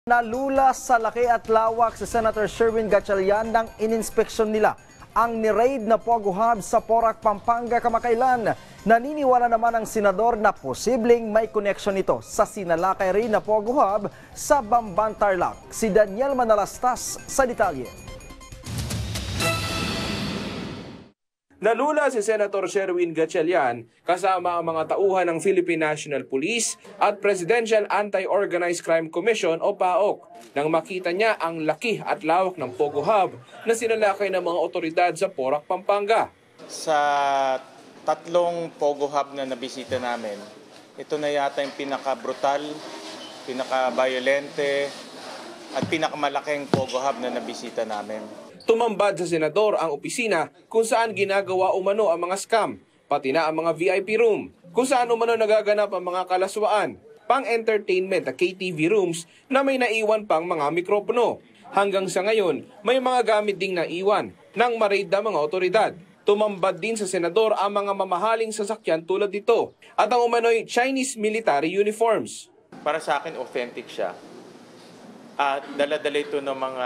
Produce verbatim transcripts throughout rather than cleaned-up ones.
Nalula sa laki at lawak si Senator Sherwin Gatchalian nang ininspeksyon nila ang ni-raid na Pogo Hub sa Porac, Pampanga kamakailan. Naniniwala naman ang senador na posibleng may connection ito sa sinalakay rin na Pogo Hub sa Bamban, Tarlac. Si Daniel Manalastas sa detalye. Nalula si Senator Sherwin Gatchalian kasama ang mga tauhan ng Philippine National Police at Presidential Anti-Organized Crime Commission o P A O C nang makita niya ang laki at lawak ng Pogo Hub na sinalakay ng mga otoridad sa Porac, Pampanga. Sa tatlong Pogo Hub na nabisita namin, ito na yata yung pinaka-brutal, pinaka-violente at pinakamalaking Pogo Hub na nabisita namin. Tumambad sa senador ang opisina kung saan ginagawa umano ang mga scam, pati na ang mga V I P room, kung saan umano nagaganap ang mga kalaswaan, pang-entertainment at K T V rooms na may naiwan pang mga mikropono. Hanggang sa ngayon, may mga gamit ding naiwan ng ma-raid na mga otoridad. Tumambad din sa senador ang mga mamahaling sasakyan tulad dito at ang umano'y Chinese military uniforms. Para sa akin, authentic siya. At dala-dala ito ng mga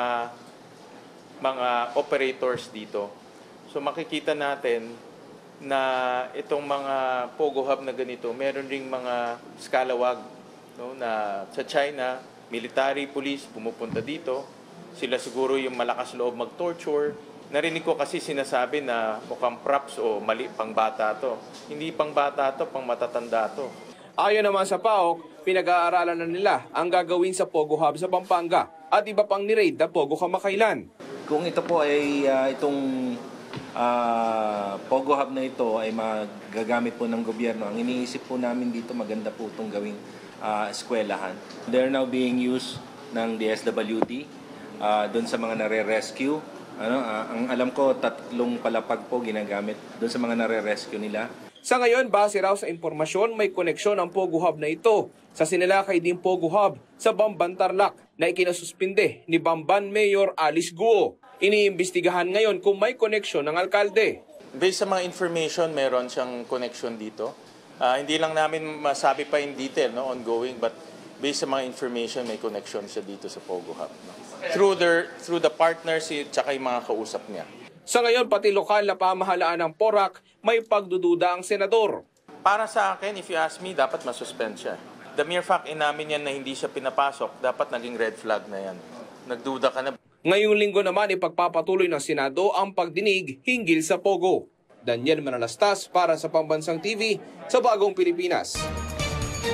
mga operators dito. So makikita natin na itong mga Pogo Hub na ganito, meron ring mga scalawag, no, na sa China, military, police pumupunta dito. Sila siguro yung malakas loob mag-torture. Narinig ko kasi sinasabi na mukhang props o mali pang bata to. Hindi pang bata to, pang matatanda to. Ayon naman sa P A O C, pinag-aaralan na nila ang gagawin sa Pogo Hub sa Pampanga at iba pang ni-raid na Pogo kamakailan. Kung ito po ay uh, itong uh, Pogo Hub na ito ay magagamit po ng gobyerno, ang iniisip po namin dito maganda po itong gawing uh, eskwelahan. They're now being used ng D S W D uh, doon sa mga nare-rescue. Ano, uh, ang alam ko tatlong palapag po ginagamit doon sa mga nare-rescue nila. Sa ngayon, base raw sa impormasyon, may koneksyon ang Pogo Hub na ito sa sinilakay din Pogo Hub sa Bamban, Tarlac na ikinasuspinde ni Bamban Mayor Alice Guo. Iniimbestigahan ngayon kung may koneksyon ng alkalde. Based sa mga information, meron siyang connection dito. Uh, hindi lang namin masabi pa in detail, no, ongoing, but based sa mga information, may connection siya dito sa Pogo Hub. No? Through, their, through the partners at saka yung mga kausap niya. Sa ngayon, pati lokal na pamahalaan ng Porac, may pagdududa ang senador. Para sa akin, if you ask me, dapat masuspend siya. The mere fact inamin yan na hindi siya pinapasok, dapat naging red flag na yan. Nagduda ka na. Ngayong linggo naman, ipagpapatuloy ng Senado ang pagdinig hinggil sa Pogo. Daniel Manalastas para sa Pambansang T V sa Bagong Pilipinas.